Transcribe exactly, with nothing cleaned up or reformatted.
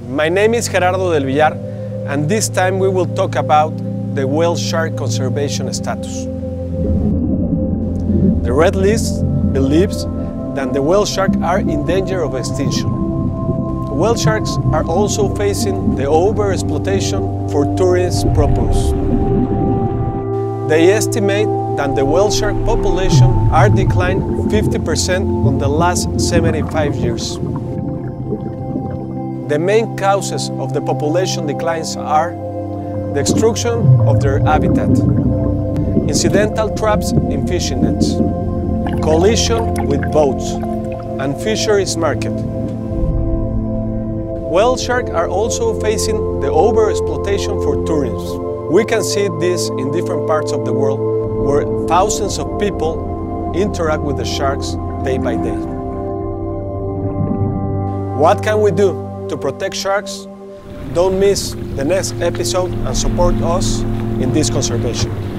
My name is Gerardo del Villar, and this time we will talk about the whale shark conservation status. The Red List believes that the whale sharks are in danger of extinction. Whale sharks are also facing the overexploitation for tourist purposes. They estimate that the whale shark population are declined fifty percent in the last seventy-five years. The main causes of the population declines are the destruction of their habitat, incidental traps in fishing nets, collision with boats, and fisheries market. Whale sharks are also facing the overexploitation for tourism. We can see this in different parts of the world where thousands of people interact with the sharks day by day. What can we do to protect sharks? Don't miss the next episode and support us in this conservation.